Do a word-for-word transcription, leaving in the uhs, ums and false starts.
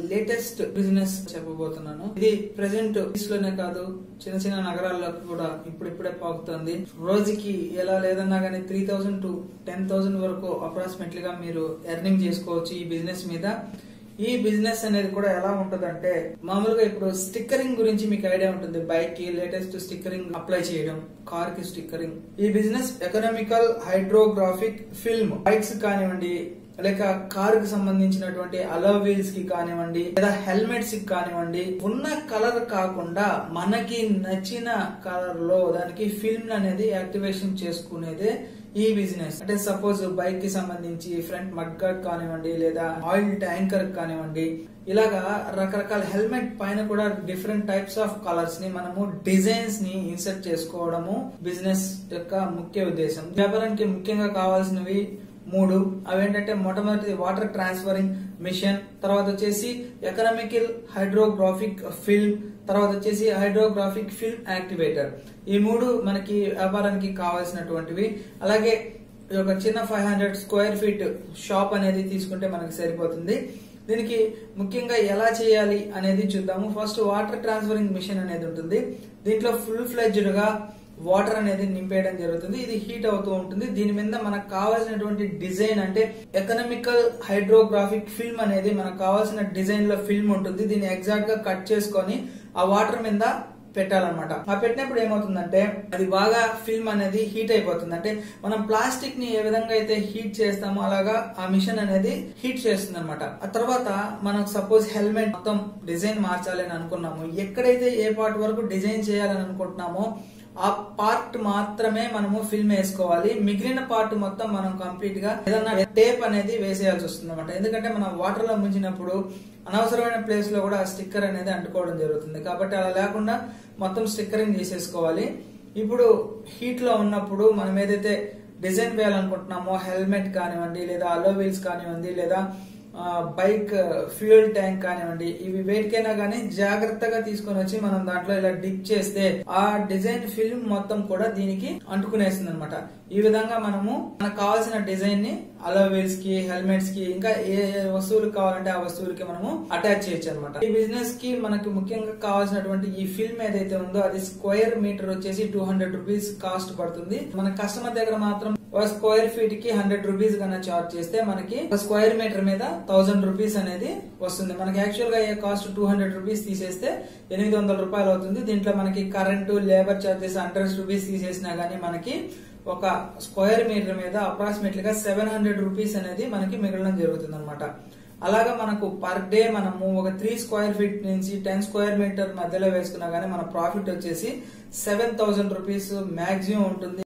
Latest business చెప్పబోతున్నాను. ఇది present లోనే కాదు, చిన్న చిన్న నగరాల్లో కూడా ఇప్పుడిప్పుడే పాకుతుంది. రోజుకి ఎలా లేదన్నా గానీ three thousand to ten thousand వరకు అప్రాక్సిమేట్లీగా మీరు ఎర్నింగ్ చేసుకోవచ్చు ఈ బిజినెస్ మీద. ఈ బిజినెస్ అనేది కూడా ఎలా ఉంటదంటే, మామూలుగా ఇప్పుడు స్టిక్కరింగ్ గురించి మీకు ఐడియా ఉంటుంది. బైక్ కి లేటెస్ట్ స్టిక్కరింగ్ అప్లై చేయడం, కార్ కి స్టిక్కరింగ్. ఈ business economical hydrographic film bikes కానివ్వండి, లేక కార్ కి సంబంధించినటువంటి అలో వీల్స్ కి కానివ్వండి, లేదా హెల్మెట్స్ కి కానివ్వండి, ఉన్న కలర్ కాకుండా మనకి నచ్చిన కలర్ లో దానికి ఫిల్మ్ అనేది యాక్టివేషన్ చేసుకునేదే ఈ బిజినెస్. అంటే సపోజ్ బైక్ కి సంబంధించి ఫ్రంట్ మడ్ గార్డ్ కానివ్వండి, లేదా ఆయిల్ ట్యాంకర్ కానివ్వండి, ఇలాగా రకరకాల హెల్మెట్ పైన కూడా డిఫరెంట్ టైప్స్ ఆఫ్ కలర్స్ ని మనము డిజైన్స్ ని ఇన్సర్ట్ చేసుకోవడము బిజినెస్ యొక్క ముఖ్య ఉద్దేశం. వ్యాపారానికి ముఖ్యంగా కావాల్సినవి మూడు. అవేంటంటే మొట్టమొదటిది వాటర్ ట్రాన్స్ఫరింగ్ మిషన్, తర్వాత వచ్చేసి ఎకనామికల్ హైడ్రోగ్రాఫిక్ ఫిల్మ్, తర్వాత వచ్చేసి హైడ్రోగ్రాఫిక్ ఫిల్మ్ యాక్టివేటర్. ఈ మూడు మనకి వ్యాపారానికి కావాల్సినటువంటివి. అలాగే ఒక చిన్న five hundred square feet shop అనేది తీసుకుంటే మనకి సరిపోతుంది. దీనికి ముఖ్యంగా ఎలా చేయాలి అనేది చూద్దాము. ఫస్ట్ వాటర్ ట్రాన్స్ఫరింగ్ మిషన్ అనేది ఉంటుంది. దీంట్లో ఫుల్ ఫ్లెడ్జ్డ్ గా వాటర్ అనేది నింపేయడం జరుగుతుంది. ఇది హీట్ అవుతూ ఉంటుంది. దీని మీద మనకు కావాల్సినటువంటి డిజైన్ అంటే ఎకనామికల్ హైడ్రోగ్రాఫిక్ ఫిల్మ్ అనేది మనకు కావాల్సిన డిజైన్ లో ఫిల్మ్ ఉంటుంది. దీన్ని ఎగ్జాక్ట్ గా కట్ చేసుకొని ఆ వాటర్ మీద పెట్టాలన్నమాట. ఆ పెట్టినప్పుడు ఏమవుతుందంటే అది బాగా ఫిల్మ్ అనేది హీట్ అయిపోతుంది. అంటే మనం ప్లాస్టిక్ ని ఏ విధంగా అయితే హీట్ చేస్తామో అలాగా ఆ మిషన్ అనేది హీట్ చేస్తుంది అనమాట. ఆ తర్వాత మనం సపోజ్ హెల్మెట్ మొత్తం డిజైన్ మార్చాలి అని అనుకున్నాము, ఎక్కడైతే ఏ పార్ట్ వరకు డిజైన్ చేయాలని అనుకుంటున్నామో ఆ పార్ట్ మాత్రమే మనము ఫిల్మ్ వేసుకోవాలి. మిగిలిన పార్ట్ మొత్తం మనం కంప్లీట్ గా ఏదన్నా టేప్ అనేది వేసేయాల్సి వస్తుంది అనమాట. ఎందుకంటే మనం వాటర్ లో ముంచినప్పుడు అనవసరమైన ప్లేస్ లో కూడా ఆ స్టిక్కర్ అనేది అంటుకోవడం జరుగుతుంది. కాబట్టి అలా లేకుండా మొత్తం స్టిక్కరింగ్ చేసేసుకోవాలి. ఇప్పుడు హీట్ లో ఉన్నప్పుడు మనం ఏదైతే డిజైన్ వేయాలనుకుంటున్నామో హెల్మెట్ కానివ్వండి, లేదా అలో వీల్స్ కానివ్వండి, లేదా బైక్ ఫ్యూయల్ ట్యాంక్ కానివ్వండి, ఇవి వేటికైనా గానీ జాగ్రత్తగా తీసుకొని వచ్చి మనం దాంట్లో ఇలా డిప్ చేస్తే ఆ డిజైన్ ఫిల్మ్ మొత్తం కూడా దీనికి అంటుకునేస్తుంది అనమాట. ఈ విధంగా మనము మనకు కావాల్సిన డిజైన్ ని అలో వీల్స్ కి, హెల్మెట్స్ కి, ఇంకా ఏ వస్తువులు కావాలంటే ఆ వస్తువులకి మనము అటాచ్ చేయొచ్చు అనమాట. ఈ బిజినెస్ కి మనకి ముఖ్యంగా కావాల్సినటువంటి ఈ ఫిల్మ్ ఏదైతే ఉందో అది స్క్వేర్ మీటర్ వచ్చేసి టూ హండ్రెడ్ రూపీస్ కాస్ట్ పడుతుంది. మన కస్టమర్ దగ్గర మాత్రం ఒక స్క్వేర్ ఫీట్ కి హండ్రెడ్ రూపీస్ కన్నా చార్జ్ చేస్తే మనకి ఒక స్క్వేర్ మీటర్ మీద థౌసండ్ రూపీస్ అనేది వస్తుంది. మనకి యాక్చువల్ గా అయ్యే కాస్ట్ టూ హండ్రెడ్ రూపీస్ తీసేస్తే ఎనిమిది వందల రూపాయలు అవుతుంది. దీంట్లో మనకి current, labour charges hundred rupees తీసేసినా గానీ మనకి ఒక స్క్వేర్ మీటర్ మీద అప్రాక్సిమేట్లీగా సెవెన్ హండ్రెడ్ రూపీస్ అనేది మనకి మిగలడం జరుగుతుంది అనమాట. అలాగా మనకు పర్ డే మనము ఒక త్రీ స్క్వేర్ ఫీట్ నుంచి టెన్ స్క్వేర్ మీటర్ మధ్యలో వేసుకున్నా గానీ మన ప్రాఫిట్ వచ్చేసి సెవెన్ థౌసండ్ రూపీస్ మాక్సిమం ఉంటుంది.